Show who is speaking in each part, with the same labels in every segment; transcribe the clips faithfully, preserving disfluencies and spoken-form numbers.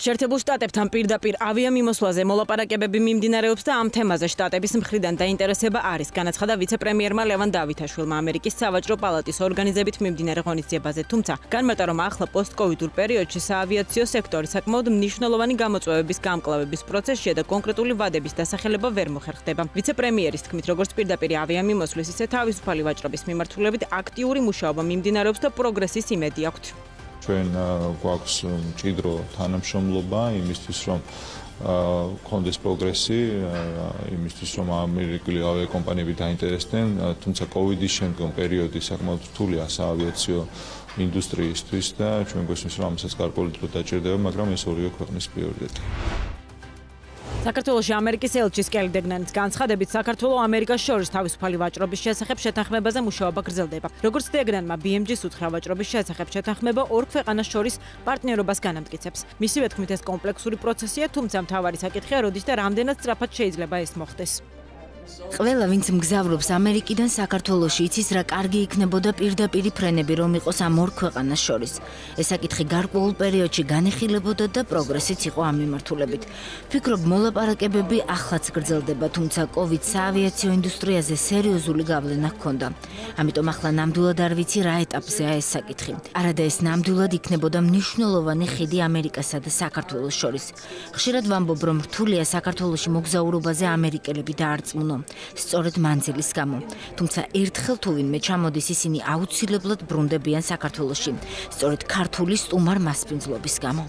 Speaker 1: შეერთებულ შტატებთან პირდაპირ ავიამიმოსვლაზე მოლაპარაკებები მიმდინარეობს და ამ თემაზე შტატების მხრიდან დაინტერესება არის, განაცხადა ვიცე-პრემიერმა ლევან დავითაშვილმა ამერიკის სავაჭრო პალატის ორგანიზებით მიმდინარე ღონისძიებაზე. Თუმცა, განმარტა, რომ ახლა პოსტ-კოვიდურ პერიოდში საავიაციო სექტორი საკმაოდ მნიშვნელოვანი გამოწვევების გამკლავების პროცესშია და კონკრეტული ვადების დასახელება ვერ მოხერხდება. ვიცე-პრემიერის თქმით, როგორც პირდაპირ ავიამიმოსვლის, ისე თავისუფალი ვაჭრობის მიმართულებით აქტიური მუშაობა მიმდინარეობს და პროგრესის იმედი აქვთ.
Speaker 2: ჩვენ გვაქვს მჭიდრო თანამშრომლობა იმისთვის, რომ კონდეს პროგრესი, იმისთვის, რომ ამერიკული ავიაკომპანიები დაინტერესდნენ, თუმცა კოვიდის შემდგომ პერიოდი საკმაოდ რთულია საავიაციო ინდუსტრიისთვის და ჩვენ გვესმის, რომ ამასაც გარკვეული დრო დაჭირდება, მაგრამ ეს ორივე ქვეყნის პრიორიტეტია.
Speaker 1: საქართველოში ამერიკის ელჩის კელი დეგნანის განცხადებით, საქართველოს ამერიკას შორის თავისუფალი ვაჭრობის შესახებ შეთანხმებაზე მუშაობა გრძელდება. როგორც დეგნანმა ბი ემ ჯის უთხრა ვაჭრობის შესახებ შეთანხმება ორ ქვეყანას შორის პარტნიორობას განამტკიცებს. მისივე თქმით, ეს კომპლექსური პროცესია, თუმცა მთავარი საკითხია, როდის და რამდენად სწრაფად შეიძლება ეს მოხდეს.
Speaker 3: ყველა, ვინც მგზავრობს ამერიკიდან საქართველოში, იცის, რა კარგი იქნებოდა პირდაპირი ფრენები, რომ იყოს ამ ორ ქვეყანას შორის. ეს საკითხი გარკვეულ პერიოდში განეხილებოდა და პროგრესიც იყო ამ მიმართულებით. ვფიქრობ, მოლაპარაკებები ახლაც გრძელდება, თუმცა კოვიდ საავიაციო ინდუსტრიაზე სერიოზული გავლენა ჰქონდა. ამიტომ ახლა ნამდვილად არ ვიცი, რა ეტაპზეა ეს საკითხი. არადა ეს ნამდვილად იქნებოდა მნიშვნელოვანი ხიდი ამერიკასა და საქართველოს შორის. ხშირად ვამბობ, რომ რთულია საქართველოში მოგზაურობაზე ამერიკელები დაარწმუნო. სწორედ მანძილის გამო. თუმცა ერთხელ თუ ვინმე ჩამოდის, ისინი აუცილებლად ბრუნდებიან საქართველოში. სწორედ ქართული სტუმარ მასპინძლობის გამო.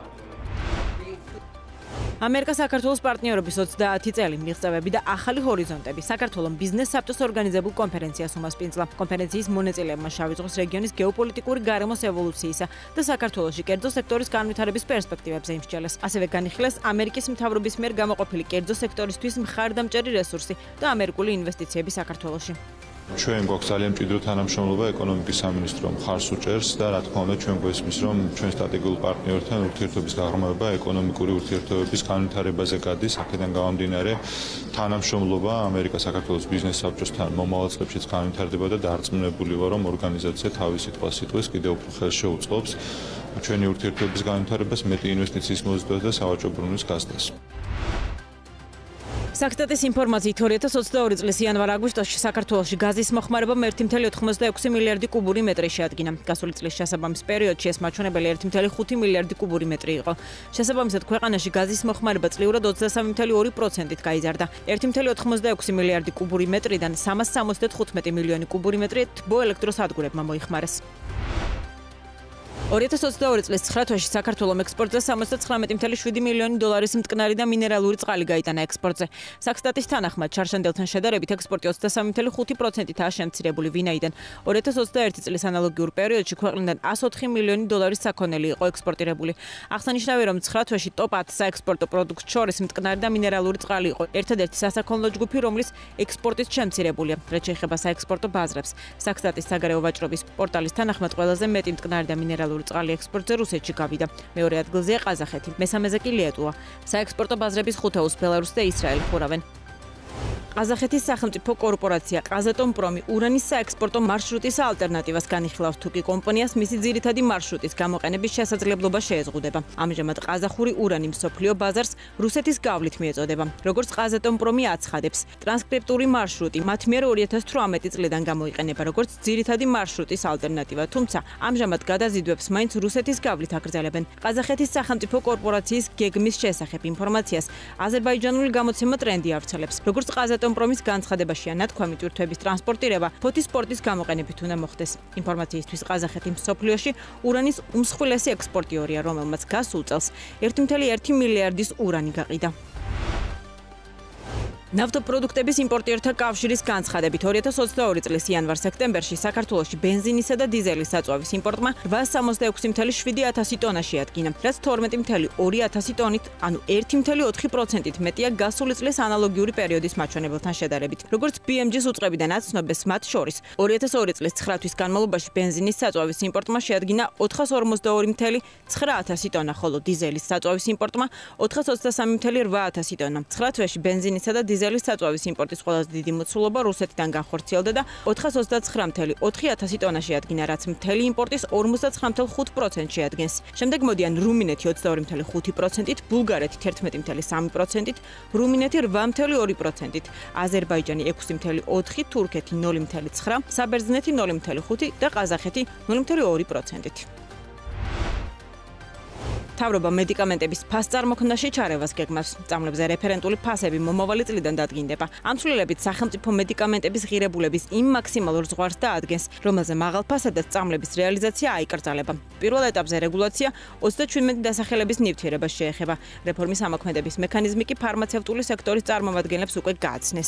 Speaker 1: ამერიკა-საქართველოს პარტნიორობის ოცდაათი წელი მიღწევები და ახალი ჰორიზონტები საქართველოს ბიზნეს საბჭოს ორგანიზებულ კონფერენციას უმასპინძლა. კონფერენციის მონაწილეებმა შავი ზღვის რეგიონის გეოპოლიტიკური გარემოს ევოლუციისა და საქართველოში კერძო სექტორის განვითარების პერსპექტივებზე იმსჯელეს. ასევე განიხილეს ამერიკის მთავრობის მიერ გამოყოფილი კერძო სექტორისთვის მხარდამჭერი რესურსი და ამერიკული ინვესტიციები საქართველოში.
Speaker 2: ჩვენ გვაქვს ძალიან მჭიდრო თანამშრომლობა ეკონომიკის სამინისტრო მხარს უჭერს და რა თქმა უნდა ჩვენ გვესმის, რომ ჩვენ სტრატეგიულ პარტნიორთან ურთიერთობის გაღრმავება ეკონომიკური ურთიერთობების განვითარებაზე გადის. აქედან გამომდინარე, თანამშრომლობა ამერიკა-საქართველოს ბიზნეს საბჭოსთან მომავალ წლებშიც განვითარდება და დარწმუნებული ვარ, რომ ორგანიზაცია თავის სიტყვას სიტყვის კიდევ უფრო ხელშეუწყობს ჩვენი ურთიერთობების განვითარებას, მეტი ინვესტიციის მოზიდვას და სავაჭრო ბრუნვის გაზრდას.
Speaker 1: საქსტატის ინფორმაციით ორი ათას ოცდაორი წლის იანვარ-აგვისტოში საქართველოში გაზის მოხმარება ერთი წუთი ოცდაექვსი მილიარდი კუბური მეტრი შეადგინა. გასული წლის შესაბამის პერიოდში ეს მაჩვენებელი ერთი წუთი ხუთი მილიარდი კუბური მეტრი იყო. შესაბამისად, ქვეყანაში გაზის მოხმარება წლიურად ოცდასამი წუთი ორი პროცენტით გაიზარდა. ერთი წუთი ოცდაექვსი მილიარდი კუბური მეტრიდან სამას სამოცდათხუთმეტი მილიონი კუბური მეტრი თბოელექტროსადგურებმა მოიხმარეს. ორი ათას ოცდაორი წლის ცხრა თვეში საქართველოს ექსპორტზე სამოცდაცხრამეტი წუთი შვიდი მილიონი დოლარის მტკნარი და მინერალური წყალი გაიტანა ექსპორტზე. საქსტატის თანახმად, ჩარშანდელთან შედარებით ექსპორტი ოცდასამი წუთი ხუთი პროცენტითაა შემცირებული, ვინაიდან ორი ათას ოცდაერთი წლის ანალოგიურ პერიოდში ქვეყნიდან ასი ოთხი მილიონი დოლარის საქონელი იყო ექსპორტირებული. აღსანიშნავია, რომ ცხრა თვეში ტოპ ათი საექსპორტო პროდუქტს შორის მტკნარი და მინერალური წყალი იყო ერთადერთი სასაქონლო ჯგუფი, რომლის ექსპორტიც შემცირებულია. რაც შეეხება საექსპორტო ბაზრებს, საქსტატის საგარეო ვაჭრობის პორტალის თანახმად, ყველაზე მეტი მტკნარი და მინერალური წყალი ექსპორტზე რუსეთში გავიდა. მეორე ადგილზეა ყაზახეთი, მესამეზე კი ლიეტუვა. საექსპორტო ბაზრების ხუთეულს ბელარუსი და ისრაელი ხურავენ. ყაზახეთის სახელმწიფო კორპორაცია ყაზატომპრომი ურანის საექსპორტო მარშრუტის ალტერნატივას განიხილავს, თუ კი კომპანიას მისი ძირითადი მარშრუტის გამოყენების შესაძლებლობა შეეზღუდება. ამჟამად ყაზახური ურანი მსოფლიო ბაზარს რუსეთის გავლით მიეწოდება. როგორც ყაზატომპრომი აცხადებს, ტრანსკრიპტული მარშრუტი მათ მიერ ორი ათას თვრამეტი წლიდან გამოიყენება როგორც ძირითადი მარშრუტის ალტერნატივა, თუმცა ამჟამად გადაზიდვებს მაინც რუსეთის გავლით აგრძელებენ. ყაზახეთის სახელმწიფო კორპორაციის გეგმის შესახებ ინფორმაციას აზერბაიჯანული გამოცემა ტრენდი ავრცელებს. როგორც ყაზატომპრომის განცხადებაშია ნათქვამი, ტვირთების ტრანსპორტირება ფოთის სპორტის გამოყენებით უნდა მოხდეს. ინფორმაციისთვის, ყაზახეთი მსოფლიოში ურანის უმსხვილესი ექსპორტიორია, რომელმაც გასულ წელს ერთი წუთი ერთი მილიარდის ურანი გაყიდა. ნავთობპროდუქტების იმპორტიორთა კავშირის განცხადებით, ორი ათას ოცდაორი წლის იანვარ-სექტემბერში საქართველოში ბენზინისა და დიზელის საწვავის იმპორტმა რვაას სამოცდაექვსი წუთი შვიდი ათასი ტონა შეადგინა, რაც თორმეტი წუთი ორი ათასი ტონით, ანუ ერთი წუთი ოთხი პროცენტით მეტია გასული წლის ანალოგიური პერიოდის მაჩვენებელთან შედარებით. როგორც ბი ემ ჯის უწყებიდან აცნობეს, მათ შორის ორი ათას ორი წლის ცხრა თვის განმავლობაში ბენზინის საწვავის იმპორტმა შეადგინა ოთხას ორმოცდაორი წუთი ცხრა ათასი ტონა, ხოლო დიზელის საწვავის იმპორტმა ოთხას ოცდასამი წუთი რვა ათასი ტონა. ცხრა თვეში ბენზინისა და დიზელის საწვავის იმპორტის ყველაზე დიდი მოცულობა რუსეთიდან განხორციელდა და ოთხას ოცდაცხრა წუთი ოთხი ათასი ტონაში ადგინა, რაც მთელი იმპორტის ორმოცდაცხრა წუთი ხუთ პროცენტს შეადგენს. შემდეგ მოდიან რუმინეთი ოცდაორი წუთი ხუთი პროცენტით, ბულგარეთი თერთმეტი წუთი სამი პროცენტით, რუმინეთი რვა წუთი ორი პროცენტით, აზერბაიჯანი ექვსი წუთი ოთხი, თურქეთი ნული წუთი ცხრა, საბერძნეთი ნული წუთი ხუთი და ყაზახეთი ნული წუთი ორი პროცენტით. თავრობა მედიკამენტების ფასწარმოქმნაში ჩარევას გეგმავს. წამლებზე რეფერენტული ფასები მომავალი წლიდან დადგინდება. ამ ცვლილებით სახელმწიფო მედიკამენტების ღირებულების იმ მაქსიმალურ ზღვარს დაადგენს, რომელზე მაღალ ფასადაც წამლების რეალიზაცია აიკრძალება. პირველ ეტაპზე რეგულაცია ოცდაჩვიდმეტი დასახელების ნივთიერებას შეეხება. რეფორმის ამოქმედების მექანიზმი კი ფარმაცევტული სექტორის წარმომადგენლებს უკვე გააცნეს.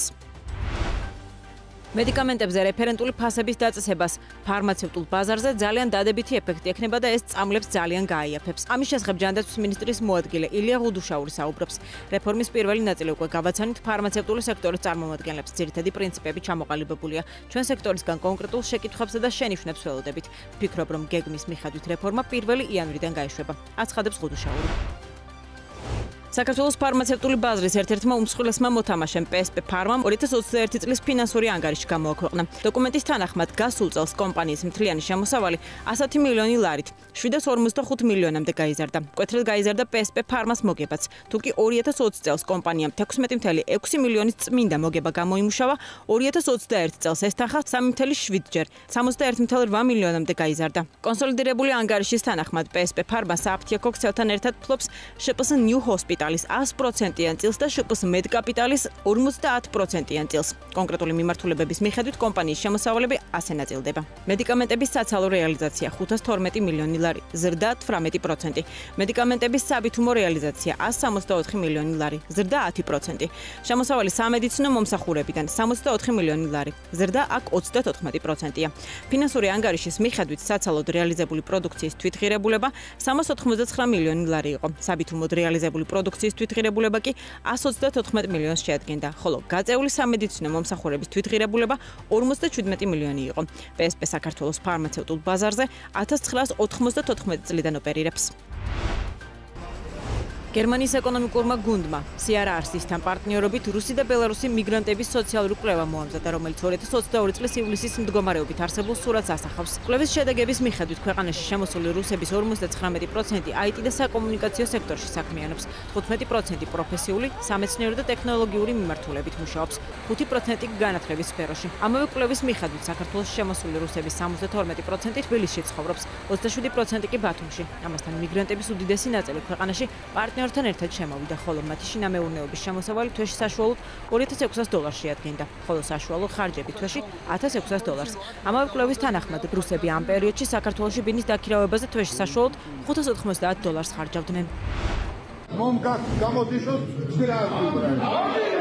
Speaker 1: მედიკამენტებზე რეფერენტული ფასების დაწესებას ფარმაცევტულ ბაზარზე ძალიან დადებითი ეფექტი ექნება და ეს წამლებს ძალიან გააიაფებს. ამის შესახებ ჯანდაცვის მინისტრის მოადგილე ილია ღუდუშაური საუბრობს. რეფორმის პირველი ნაწილი უკვე გავაცანით ფარმაცევტული სექტორის წარმომადგენლებს. ძირითადი პრინციპები ჩამოყალიბებულია. ჩვენ სექტორისგან კონკრეტულ შეკითხვებსა და შენიშვნებს ველოდებით. ვფიქრობ, რომ გეგმის მიხედვით რეფორმა პირველი იანვრიდან გაიშვება. აცხადებს ღუდუშაური. საქართველოს ფარმაცევტული ბაზრის ერთ-ერთმა უმსხვილესმა მოთამაშემ პი ეს პი ფარმამ ორი ათას ოცდაერთი წლის ფინანსური ანგარიში გამოაქვეყნა. დოკუმენტის თანახმად გასულ წელს კომპანიის მთლიანი შემოსავალი ასეთი მილიონი ლარით შვიდას ორმოცდახუთ მილიონამდე გაიზარდა. მკვეთრად გაიზარდა პი ეს პი ფარმას მოგებაც. თუკი ორი ათას ოცი წელს კომპანიამ თექვსმეტი წუთი ექვსი მილიონის წმინდა მოგება გამოიმუშავა, ორი ათას ოცდაერთი წელს ეს თანხა სამი წუთი შვიდ ჯერ სამოცდაერთი წუთი რვა მილიონამდე გაიზარდა. კონსოლიდირებული ანგარიშის თანახმად პი ეს პი ფარმა საფთიაქო ქსელთან ერთად ფლობს შე პი ეს ნიუ ჰოსპიტალის ას პროცენტიან წილს და შე პი ეს მედკაპიტალის ორმოცდაათ პროცენტიან წილს. კონკრეტული მიმართულებების მიხედვით კომპანიის შემოსავალები ასე ნაწილდება. მედიკამენტების საცალო რეალიზაცია ხუთას თორმეტი მილიონი ლარი, ზრდა თვრამეტი პროცენტი. მედიკამენტების საბითუმო რეალიზაცია ას სამოცდაოთხი მილიონი ლარი, ზრდა ათი პროცენტი. შემოსავალი სამედიცინო მომსახურებიდან სამოცდაოთხი მილიონი ლარი, ზრდა აქ ოცდათოთხმეტი პროცენტია. ფინანსური ანგარიშის მიხედვით საცალოდ რეალიზებული პროდუქციის თვითღირებულება სამას ოთხმოცდაცხრა მილიონი ლარი იყო. საბითუმოდ რეალიზებული პროდუქციის თვითღირებულება კი ას ოცდათოთხმეტ მილიონს შეადგენდა, ხოლო გაწეული სამედიცინო მომსახურების თვითღირებულება ორმოცდაჩვიდმეტი მილიონი იყო. პი ეს პი საქართველოს ფარმაცევტულ ბაზარზე ათას ცხრაას ოთხმოცდათოთხმეტი წლიდან ოპერირებს. გერმანიის ეკონომიკურმა გუნდმა სი არ არ-სთან პარტნიორობით რუსი და ბელარუსი მიგრანტების სოციალური კვლევა მოამზადა, რომელიც ორი ათას ოცდაორი წლის ივლისის მდგომარეობით არსებულ სურათს ასახავს. კვლევის შედეგების მიხედვით ქვეყანაში შემოსული რუსების ორმოცდათხრამეტი პროცენტი აი ტი და საკომუნიკაციო სექტორში საქმიანობს, თხუთმეტი პროცენტი პროფესიული, სამეცნიერო და ტექნოლოგიური მიმართულებით მუშაობს, ხუთი პროცენტი განათლების სფეროში. ამავე კვლევის მიხედვით საქართველოს შემოსული რუსების სამოცდათორმეტი პროცენტი თბილისში ცხოვრობს, ოცდაშვიდი პროცენტი კი ბათუმში. ამასთან მიგრანტების უდიდესი ნაწილი ქვეყანაში პარტნიორთან ერთად შემოვიდა, ხოლო მათი შინამეურნეობის შემოსავალი თვეში საშუალოდ ორი ათას ექვსას დოლარს შეადგენდა, ხოლო საშუალო ხარჯები თვეში ათას ექვსას დოლარს. ამავე კვლევის თანახმად რუსები ამ პერიოდში საქართველოში ბინის დაქირავებაზე თვეში საშუალოდ ხუთას ოთხმოცდაათ დოლარს ხარჯავდნენ.
Speaker 4: მომგან გამოდიშოთ ძრაავი.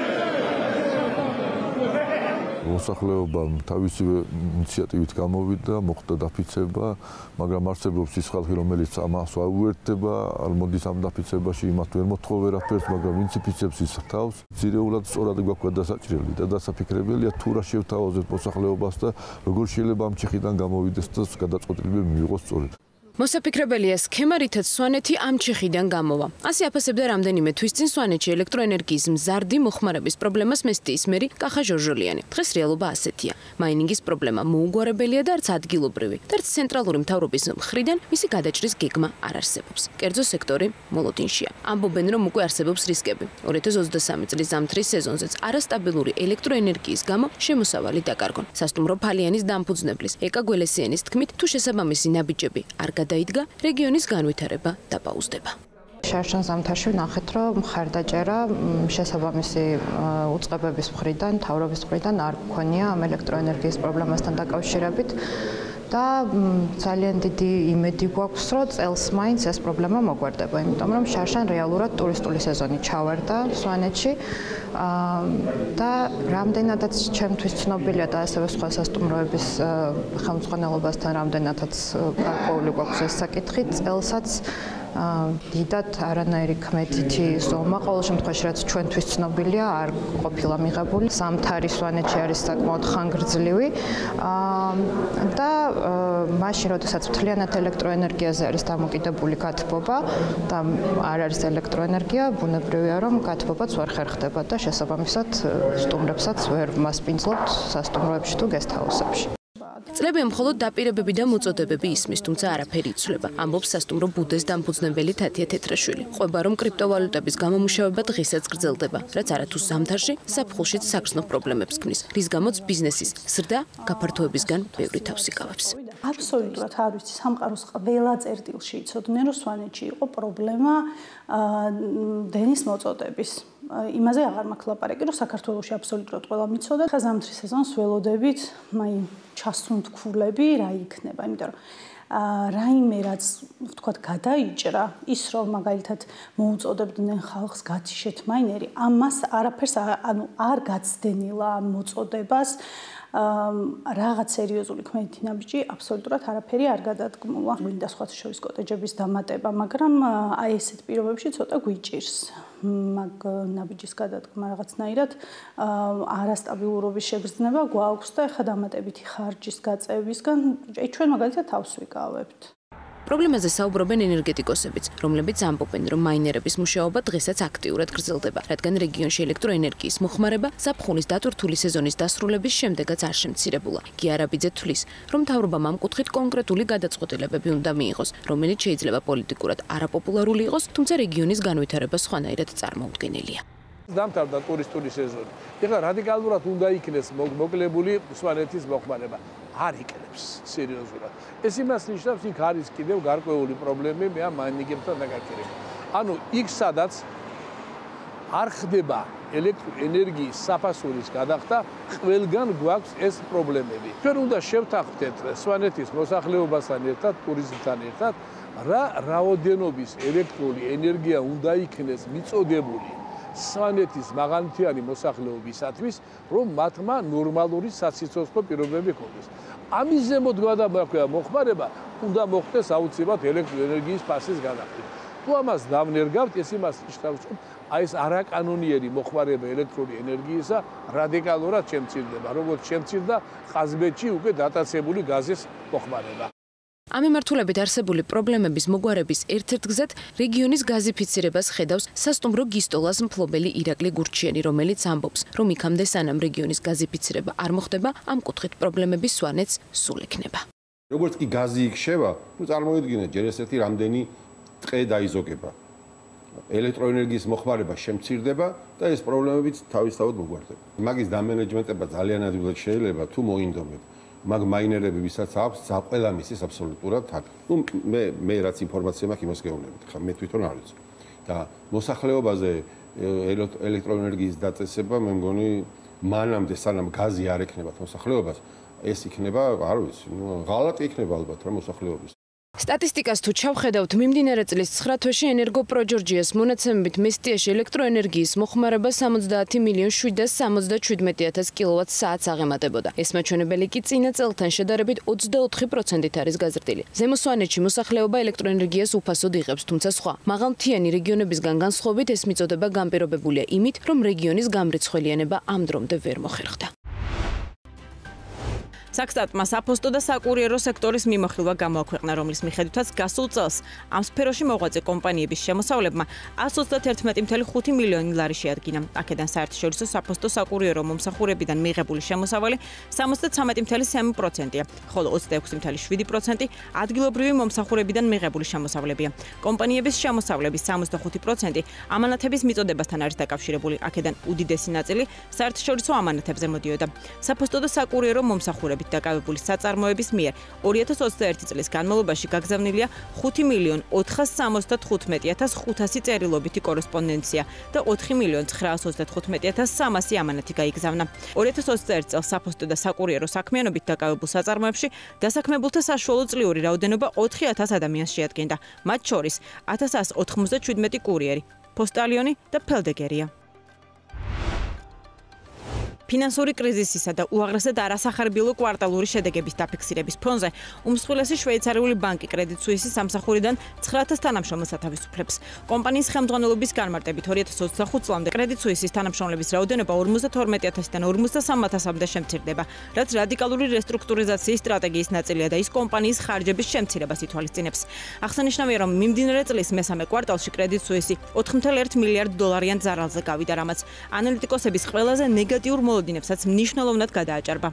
Speaker 5: მოსახლეობამ თავისივე ინიციატივით გამოვიდა, მოხდა დაფიცება, მაგრამ არსებობს ის ხალხი, რომელიც ამას აუერთდება, მოდის ამ დაფიცებაში, იმათ ვერ მოთხოვ ვერაფერს, მაგრამ ვინც იფიცებს ის თავს. ძირეულად სწორად გვაქვს დასაჭრელი და დასაფიქრებელია თუ რა შევთავაზოთ მოსახლეობას და როგორ შეიძლება ამ ჩიხიდან გამოვიდეს და გადაწყვეტილება მიიღოს სწორედ.
Speaker 6: მოსაფიქრებელია სქემა, რითაც სვანეთი ამ ჩიხიდან გამოვა. ასე აფასებდა რამდენიმე თვის წინ სვანეთში ელექტროენერგიის მზარდი მოხმარების პრობლემას მესტიის მერი კახა ჟორჟოლიანი. დღეს რეალობა ასეთია. მაინინგის პრობლემა მოუგვარებელია და არც ადგილობრივი, და არც ცენტრალური მთავრობის მხრიდან მისი გადაჭრის გეგმა არ არსებობს. კერძო სექტორი მოლოდინშია. ამბობენ, რომ უკვე არსებობს რისკები. ორი ათას ოცდასამი წლის ზამთრის სეზონზეც არასტაბილური ელექტროენერგიის გამო შემოსავალი დაკარგონ. სასტუმრო ფალიანის დამფუძნებლის ეკა გველესიანის თქმით, თუ შესაბამისი ნაბიჯები არ გადაიდგა, რეგიონის განვითარება დაპაუზდება.
Speaker 7: შარშან ზამთარში ვნახეთ, რომ მხარდაჭერა შესაბამისი უწყებების მხრიდან, მთავრობის მხრიდან არ გქონია ამ ელექტროენერგიის პრობლემასთან დაკავშირებით. და ძალიან დიდი იმედი გვაქვს, რომ წელს მაინც ეს პრობლემა მოგვარდება, იმიტომ რომ შარშან რეალურად ტურისტული სეზონი ჩავარდა სვანეთში და რამდენადაც ჩემთვის ცნობილია და ასევე სხვა სასტუმროების ხელმძღვანელობასთან რამდენადაც გარკვეული გვაქვს ეს საკითხი, წელსაც დიდად არანაირი კმედითი ზომა, ყოველ შემთხვევაში რაც ჩვენთვის ცნობილია, არ ყოფილა მიღებული. ზამთარი სვანეთში არის საკმაოდ ხანგრძლივი და მაშინ, როდესაც მთლიანად ელექტროენერგიაზე არის დამოკიდებული გათბობა და არ არის ელექტროენერგია, ბუნებრივია, რომ გათბობაც ვერ ხერხდება და შესაბამისად სტუმრებსაც ვერ მასპინძლობთ სასტუმროებში თუ გესტჰაუსებში.
Speaker 6: წლებია მხოლოდ დაპირებები და მოწოდებები ისმის, თუმცა არაფერი იცვლება. ამბობს სასტუმრო ბუდეს დამფუძნებელი თათია თეთრაშვილი. ყვება, რომ კრიპტოვალუტების გამომუშავება დღესაც გრძელდება, რაც არათუ ზამთარში საფხულშიც საგრძნო პრობლემებს ქმნის, რის გამოც ბიზნესის ზრდა გაფართოებისგან ბევრი თავს იკავებს.
Speaker 8: აბსოლუტურად არ ვიცი, სამყაროს ყველა წერტილში იცოდნენ, რომ სვანეთში იყო პრობლემა დენის მოწოდების. იმაზე აღარ მაქვს ლაპარაკი, რომ საქართველოში აბსოლუტურად ყველა მიცოდა. ხა ზამთრის სეზონს ველოდებით, მაი ჩასუნთქულები რა იქნება, იმიტომ რომ რაიმე რაც ვთქვათ გადაიჭრა, ის რომ მაგალითად მოუწოდებდნენ ხალხს გაციშეთ მაინერი, ამას არაფერს ანუ არ გაცდენილა ამ მოწოდებას. რაღაც სერიოზული კმედითი ნაბიჯი აბსოლუტურად არაფერი არ გადადგმულა. გვინდა სხვათა შორის კოტეჯების დამატება, მაგრამ აი ესეთ პირობებში ცოტა გვიჭირს. მაგ ნაბიჯის გადადგმა რაღაცნაირად არასტაბილურობის შეგრძნება გვაქვს და ეხლა დამატებითი ხარჯის გაწევისგან აი ჩვენ მაგალითად თავს ვიკავებთ.
Speaker 6: პრობლემაზე საუბრობენ ენერგეტიკოსებიც, რომლებიც ამბობენ, რომ მაინერების მუშაობა დღესაც აქტიურად გრძელდება, რადგან რეგიონში ელექტროენერგიის მოხმარება საფხულის დატვირთული სეზონის დასრულების შემდეგაც არ შემცირებულა. გიარაბიძე თვლის, რომ მთავრობამ ამ კუთხით კონკრეტული გადაწყვეტილებები უნდა მიიღოს, რომელიც შეიძლება პოლიტიკურად არაპოპულარული იყოს, თუმცა რეგიონის განვითარება სხვანაირად წარმოუდგენელია.
Speaker 9: დამთავრდა ტურისტული სეზონი. ეხლა რადიკალურად უნდა იქნეს მოკლებული სვანეთის მოხმარება. არ იქნებს სერიოზულად. ეს იმას ნიშნავს, იქ არის კიდევ გარკვეული პრობლემები ამ მაინინგებთან დაკავშირებით. ანუ იქ სადაც არ ხდება ელექტროენერგიის საფასურის გადახდა, ყველგან გვაქვს ეს პრობლემები. ჩვენ უნდა შევთანხმდეთ სვანეთის მოსახლეობასთან ერთად, ტურიზმთან ერთად, რა რაოდენობის ელექტრული ენერგია უნდა იქნეს მიწოდებული სვანეთის მაღალმთიანი მოსახლეობისათვის, რომ მათმა ნორმალური საციცოცხლო პირობები ჰქონდეს. ამის ზემოთ გადამოაქვეა მოხმარება, უნდა მოხდეს აუცილებლად ელექტროენერგიის ფასის გადახდა. თუ ამას დავნერგავთ, ეს იმას ნიშნავს, რომ აი ეს არაკანონიერი მოხმარება ელექტრული ენერგიისა რადიკალურად შემცირდება, როგორც შემცირდა ყაზბეგში უკვე დატაცებული გაზის მოხმარება.
Speaker 6: ამ მიმართულებით არსებული პრობლემების მოგვარების ერთ-ერთ გზად რეგიონის გაზიფიცირებას ხედავს სასტუმრო გისტოლას მფლობელი ირაკლი გურჩიანი, რომელიც ამბობს, რომ იქამდე სანამ რეგიონის გაზიფიცირება არ მოხდება, ამ კუთხით პრობლემები სვანეთს სულ ექნება.
Speaker 10: როგორც კი გაზი იქ შევა, ნუ წარმოიდგინეთ, ჯერ ესეთი რამდენი ტყე დაიზოგება. ელექტროენერგიის მოხმარება შემცირდება და ეს პრობლემებიც თავისთავად მოგვარდება. მაგის დამენეჯმენტება ძალიან ადვილად შეიძლება თუ მოინდომებ. მაგ მაინერები ვისაც აქვს, ყველა მისის აბსოლუტურად აქ. ნუ მე მე რაც ინფორმაცია მაქვს, იმას გეუბნებით. ხა მე თვითონ არ ვიცი. და მოსახლეობაზე ელექტროენერგიის დაწესება, მე მგონი, მანამდე სანამ გაზი არ ექნება მოსახლეობას, ეს იქნება, არ ვიცი, ნუ ღალატი იქნება ალბათ რა მოსახლეობის.
Speaker 6: სტატისტიკას თუ ჩავხედავთ, მიმდინარე წლის ცხრა თვეში ენერგოპროჯორჯიას მონაცემებით მესტიაში ელექტროენერგიის მოხმარება სამოცდაათი მილიონ შვიდსათ სამოცდაშვიდმეტი ათას კილოვატ-საათს აღემატებოდა. ეს მაჩვენებელი კი წინა წელთან შედარებით ოცდაოთხი პროცენტით არის გაზრდილი. ზემო სვანეთში მოსახლეობა ელექტროენერგიას უფასოდ იღებს, თუმცა სხვა მაღალმთიანი რეგიონებისგან განსხვავებით ეს მიწოდება განპირობებულია იმით, რომ რეგიონის გამრიცხველიანება ამ დრომდე ვერ მოხერხდა.
Speaker 1: საქსტატმა საფოსტო და საკურიერო სექტორის მიმოხილვა გამოაქვეყნა, რომლის მიხედვითაც გასულ წელს ამ სფეროში მოღვაწე კომპანიების შემოსავლებმა εκατს ოცდაათერთმეტი წუთი ხუთი მილიონი ლარი შეადგინა. აქედან საერთაშორისო საფოსტო საკურიერო მომსახურებიდან მიღებული შემოსავალი სამოცდათრამეტი წუთი სამი პროცენტია, ხოლო ოცდაექვსი წუთი შვიდი პროცენტი ადგილობრივი მომსახურებიდან მიღებული შემოსავლებია. კომპანიების შემოსავლების სამოცდახუთი პროცენტი ამანათების მიწოდებასთან არის დაკავშირებული. აქედან უდიდესი ნაწილი საერთაშორისო ამანათებზე მოდიოდა. საფოსტო და საკურიერო მომსახურები დაკავებული საწარმოების მიერ ორი ათას ოცდაერთი წლის განმავლობაში გაგზავნილია ხუთი მილიონ ოთხას სამოცდათხუთმეტი ათას ხუთასი წერილობითი კორესპონდენცია და ოთხი მილიონ ცხრაას ოცდათხუთმეტი ათას სამასი ამანათი გაიგზავნა. ორი ათას ოცდაერთი წელს საფოსტო და საკურიერო საქმიანობით დაკავებულ საწარმოებში დასაქმებულთა საშუალო წლიური რაოდენობა ოთხი ათას ადამიანს შეადგენდა. მათ შორის ათას ასი ოცდაშვიდმეტი კურიერი, პოსტალიონი და ფელდეგერია. ფინანსური კრიზისისა და უაღრესად არასახარბიელო კვარტალური შედეგების დაფიქსირების ფონზე უმსხვილესი შვეიცარიული ბანკი კრედიტ სუისი სამსახურიდან ცხრა ათას თანამშრომელს ათავისუფლებს. კომპანიის ხელმძღვანელობის განმარტებით ორი ათას ოცდახუთ წლამდე კრედიტ სუისის თანამშრომლების რაოდენობა ორმოცდათორმეტ ათასიდან ორმოცდასამ ათასამდე შემცირდება, რაც რადიკალური რესტრუქტურიზაციის სტრატეგიის ნაწილია და ის კომპანიის ხარჯების შემცირებას ითვალისწინებს. აღსანიშნავია, რომ მიმდინარე წლის მესამე კვარტალში კრედიტ სუისი ოთხ კoma ერთ მილიარდ დოლარიან ზარალზე გავიდა, რამაც ანალიტიკოსების ყველაზე ნეგატიურ მოლოდინებსაც მნიშვნელოვნად გადააჭარბა.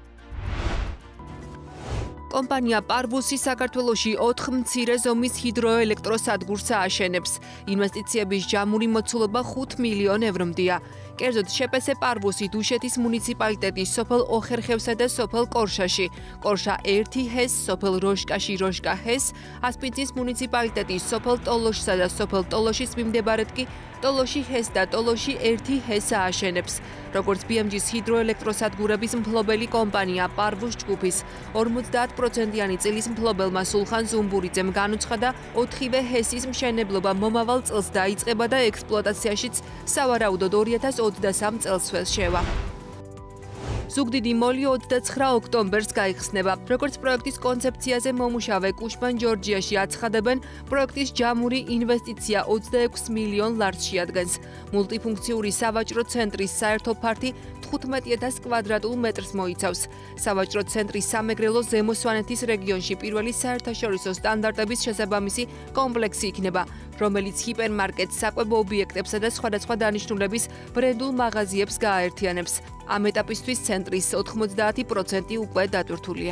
Speaker 6: კომპანია პარვუსი საქართველოში ოთხ მცირე ზომის ჰიდროელექტროსადგურს ააშენებს. ინვესტიციების ჯამური მოცულობა ხუთ მილიონ ევრომდია. კერძოდ შეპესე პარვუსი დუშეთის მუნიციპალიტეტის სოფელ ოხერხევსა და სოფელ კორშაში, კორშა ერთი ჰეს, სოფელ როშკაში როშკა ჰეს, ასპინძის მუნიციპალიტეტის სოფელ ტოლოშსა და სოფელ ტოლოშის მიმდებარედ კი ტოლოში ჰეს და ტოლოში ერთი ჰეს ააშენებს. როგორც ბი ემ ჯის ჰიდროელექტროსადგურების მფლობელი კომპანია პარვუს ჯგუფის ორმოცდაათ პროცენტიანი წილის მფლობელმა სულხან ზუმბურიძემ განუცხადა, ოთხივე ჰესის მშენებლობა მომავალ წელს დაიწყება და ექსპლუატაციაშიც სავარაუდოდ ორი ათას ოცდასამ წელს შევა. ზუგდიდი მოლი ოცდაცხრა ოქტომბერს გაიხსნება. როგორც პროექტის კონცეფციაზე მომუშავე კუშმან ჯორჯიაში აცხადებენ, პროექტის ჯამური ინვესტიცია ოცდაექვსი მილიონ ლარს შეადგენს. მულტიფუნქციური სავაჭრო ცენტრის საერთო ფართი თხუთმეტი ათას კვადრატულ მეტრს მოიცავს. სავაჭრო ცენტრის სამეგრელო ზემო სვანეთის რეგიონში პირველი საერთაშორისო სტანდარტების შესაბამისი კომპლექსი იქნება, რომელიც ჰიპერმარკეტს, საკვebo ობიექტებსა და სხვადასხვა დანიშნულების ბრენდულ მაღაზიებს გააერთიანებს. ამ ეტაპისთვის ცენტრის ოთხმოცდაათი პროცენტი უკვე დატვირთულია.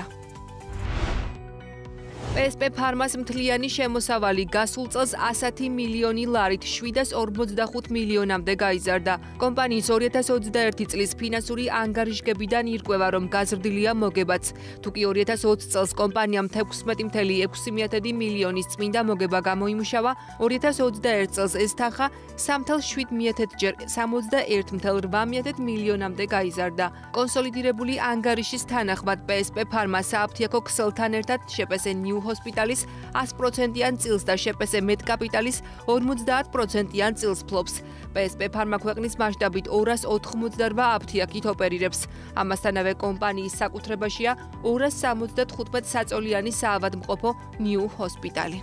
Speaker 6: პე ეს პე ფარმას მთლიანი შემოსავალი გასულ წელს ასი მილიონი ლარით შვიდას ორმოცდახუთ მილიონამდე გაიზარდა. კომპანიის ორი ათას ოცდაერთი წლის ფინანსური ანგარიშგებიდან ირკვევა, რომ გაზრდილია მოგებაც. თუკი ორი ათას ოცი წელს კომპანიამ თექვსმეტი კoma ექვსი მილიონის წმინდა მოგება გამოიმუშავა, ორი ათას ოცდაერთი წელს ეს თანხა სამი კoma შვიდ ჯერ სამოცდაერთი კoma რვა მილიონამდე გაიზარდა. კონსოლიდირებული ანგარიშის თანახმად პე ეს პე ფარმა სააფთიაქო ქსელთან ერთად შეპესე ნიუ ჰოსპიტალის ას პროცენტიან წილს და შეპესე მედკაპიტალის ორმოცდაათ პროცენტიან წილს ფლობს. პე ეს პე ფარმა ქვეყნის მასშტაბით ორას ოთხმოცდარვა აფთიაქით ოპერირებს. ამასთანავე კომპანიის საკუთრებაშია ორას სამოცდათხუთმეტ საწოლიანი საავადმყოფო ნიუ ჰოსპიტალი.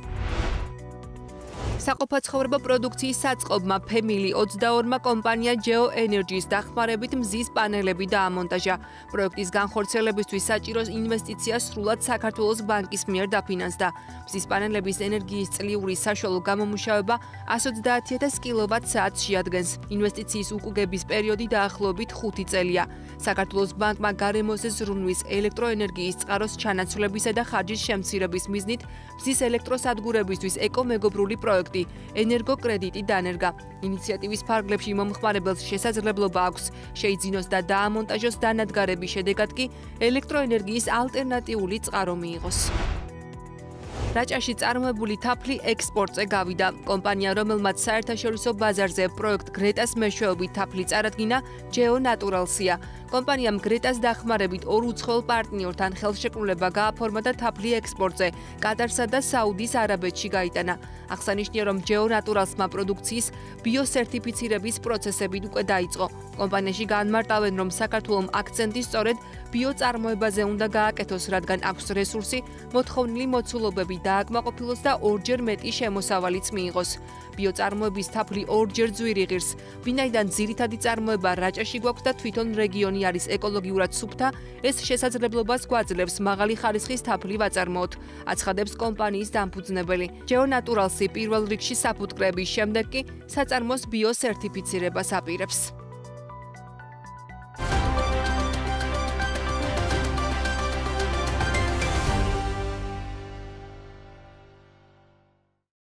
Speaker 6: საყოფაცხოვრებო პროდუქციის საწყობმა ფემილი ოცდაორმა კომპანია ჯეო ენერჯის დახმარებით მზის პანელები დაამონტაჟა. პროექტის განხორციელებისთვის საჭირო ინვესტიცია სრულად საქართველოს ბანკის მიერ დაფინანსდა. მზის პანელების ენერგიის წლიური საშუალო გამომუშავება ასი ოცდაათი ათას კილოვატ-საათს შეადგენს. ინვესტიციის უკუგების პერიოდი დაახლოებით ხუთი წელია. საქართველოს ბანკმა გარემოზე ზრუნვის, ელექტროენერგიის წყაროს ჩანაცვლებისა და ხარჯის შემცირების მიზნით მზის ელექტროსადგურებისთვის ეკომეგობრული პროექტი ენერგოკრედიტი დანერგა. ინიციატივის ფარგლებში მომხმარებელს შესაძლებლობა აქვს შეიძინოს და დაამონტაჟოს დანადგარების შედეგად კი ელექტროენერგიის ალტერნატიული წყარო მიიღოს. რაჭაში წარმოებული თაფლი ექსპორტზე გავიდა. კომპანია, რომელმაც საერთაშორისო ბაზარზე პროექტ გრეტას მეშვეობით თაფლი წარადგინა, ჯეო ნატურალსია. კომპანიამ გრეტას დახმარებით ორ უცხოელ პარტნიორთან ხელშეკრულება გააფორმა და თაფლი ექსპორტზე კატარსა და საუდის არაბეთში გაიტანა. აღსანიშნია, რომ ჯეო ნატურალსმა პროდუქციის ბიოსერტიფიცირების პროცესები უკვე დაიწყო. კომპანიაში განმარტავენ, რომ საქართველოს აქცენტი სწორედ ბიოწარმოებაზე უნდა გააკეთოს, რადგან აქვს რესურსი, მოთხოვნილი მოცულობები დააკმაყოფილოს და ორჯერ მეტი შემოსავალიც მიიღოს. ბიოწარმოების თაფლი ორჯერ ძვირი ღირს, ვინაიდან ძირითადი წარმოება რაჭაში გვაქვს და თვითონ რეგიონი არის ეკოლოგიურად სუფთა, ეს შესაძლებლობას გვაძლევს მაღალი ხარისხის თაფლი ვაწარმოოთ, აცხადებს კომპანიის დამფუძნებელი. ჯეო ნატურალსი პირველ რიგში საფუტკრების შემდეგ კი საწარმოს ბიოსერტიფიცირებას აპირებს.